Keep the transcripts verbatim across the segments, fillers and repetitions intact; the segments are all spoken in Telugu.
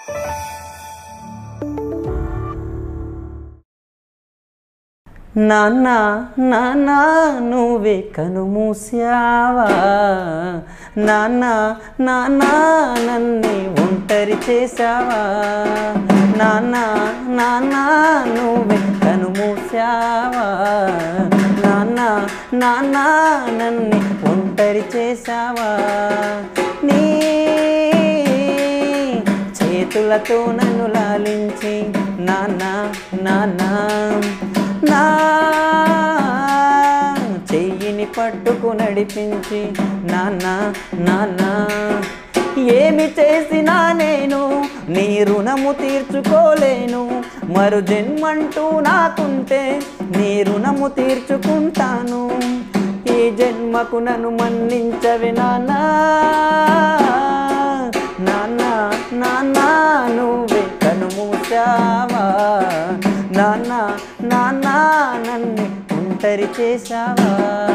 నాన్న నాన్న నువ్వే కనుమూసావా, నాన్న నాన్న నన్ను ఒంటరి చేసావా, నాన్న నాన్న నువ్వే కనుమూసావా, నాన్న నాన్న నన్ను ఒంటరి చేసావా, నీ చేతులతో నన్ను లాలించి నాన్న నాన్న నా చెయ్యిని పట్టుకు నడిపించి నాన్న నాన్న ఏమి చేసినా నేను నీ రుణము తీర్చుకోలేను, మరు జన్మంటూ నాకుంటే నీ రుణము తీర్చుకుంటాను, ఈ జన్మకు నన్ను మన్నించవే నాన్న, నాన్న నాన్న నువ్వే కనుమూసావా, నాన్న నాన్న నన్ను ఒంటరి చేసావా,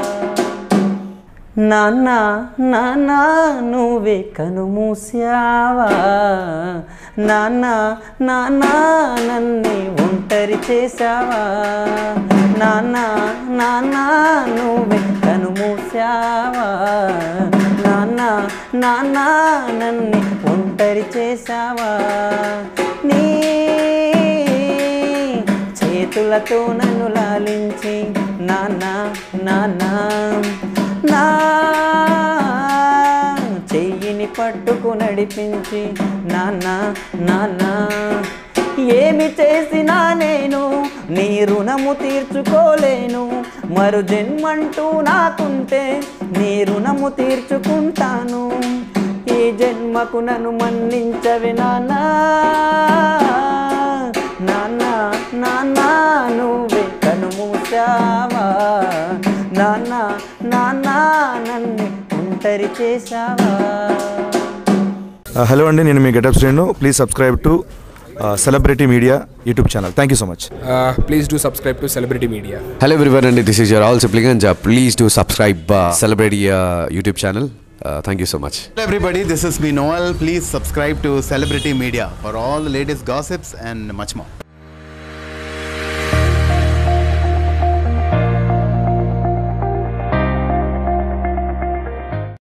నాన్న నాన్న నువ్వే కనుమూసావా, నాన్న నాన్న నన్ను ఒంటరి చేసావా, నాన్న నాన్న నువ్వే కనుమూసావా, నాన్న నాన్న నన్ను ఒంటరి చేసావా, నీ చేతులతో నన్ను లాలించి నాన్న నాన్న నా చెయ్యిని పట్టుకు నడిపించి నాన్న నాన్న ఏమి చేసినా నేను నీ రుణము తీర్చుకోలేను, మరు జన్మంటూ నాకుంటే నీ రుణము తీర్చుకుంటాను, ఈ జన్మకు నన్ను మన్నించవే నాన్న, నాన్న నాన్న నువ్వే కనుమూసావా, నాన్న నాన్న నన్ను ఒంటరి చేసావా. హలో అండి, నేను మీ getup Srinu. Please subscribe to Celebrity Media YouTube channel. Thank you so much. Uh, please do subscribe to Celebrity Media. Hello everyone, and this is your all sibling, and uh, please do subscribe uh, Celebrity uh, YouTube channel. Uh, thank you so much. Hello everybody, this is me Noel. Please subscribe to Celebrity Media for all the latest gossips and much more.